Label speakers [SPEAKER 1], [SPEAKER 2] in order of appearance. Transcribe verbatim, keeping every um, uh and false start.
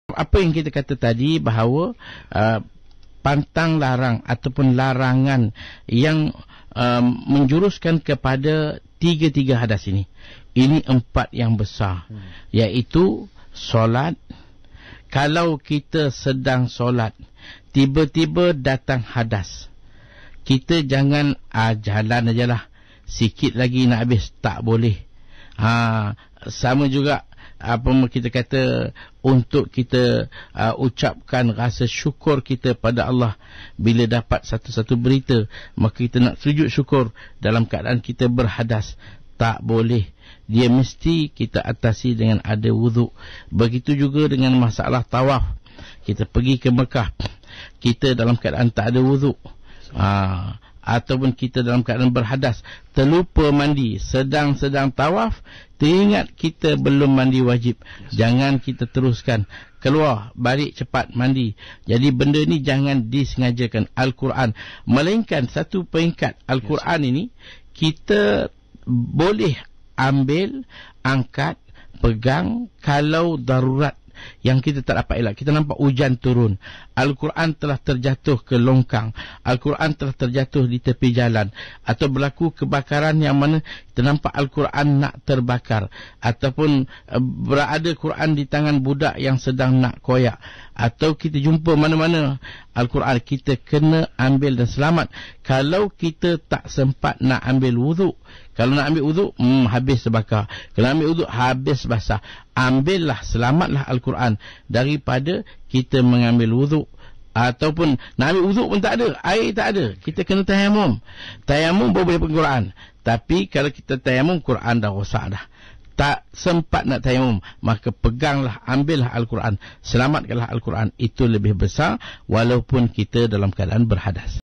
[SPEAKER 1] Apa yang kita kata tadi bahawa uh, pantang larang ataupun larangan yang um, menjuruskan kepada tiga-tiga hadas ini. Ini empat yang besar, hmm. iaitu solat. Kalau kita sedang solat, tiba-tiba datang hadas, kita jangan ah, jalan ajalah, sikit lagi nak habis, tak boleh. Ha, sama juga apa kita kata, untuk kita uh, ucapkan rasa syukur kita pada Allah bila dapat satu-satu berita, maka kita nak sujud syukur dalam keadaan kita berhadas, tak boleh. Dia mesti kita atasi dengan ada wuduk. Begitu juga dengan masalah tawaf. Kita pergi ke Mekah, kita dalam keadaan tak ada wuduk, ha, ataupun kita dalam keadaan berhadas, terlupa mandi, sedang-sedang tawaf, teringat kita belum mandi wajib, jangan kita teruskan, keluar, balik cepat mandi. Jadi benda ni jangan disengajakan. Al-Quran, melainkan satu peringkat Al-Quran ini kita boleh ambil, angkat, pegang kalau darurat yang kita tak dapat elak. Kita nampak hujan turun, Al-Quran telah terjatuh ke longkang, Al-Quran telah terjatuh di tepi jalan, atau berlaku kebakaran yang mana kita nampak Al-Quran nak terbakar, ataupun uh, berada Quran di tangan budak yang sedang nak koyak, atau kita jumpa mana-mana Al-Quran, kita kena ambil dan selamat. Kalau kita tak sempat nak ambil wuduk, kalau nak ambil wuduk, hmm, habis terbakar. Kalau ambil wuduk, habis basah. Ambillah, selamatlah Al-Quran daripada kita mengambil wuduk. Ataupun nak ambil wuduk pun tak ada, air tak ada, kita kena tayamum. Tayamum baru boleh pegang Quran. Tapi kalau kita tayamum, Quran dah rosak dah, tak sempat nak tayamum, maka peganglah, ambillah Al-Quran, selamatkanlah Al-Quran. Itu lebih besar walaupun kita dalam keadaan berhadas.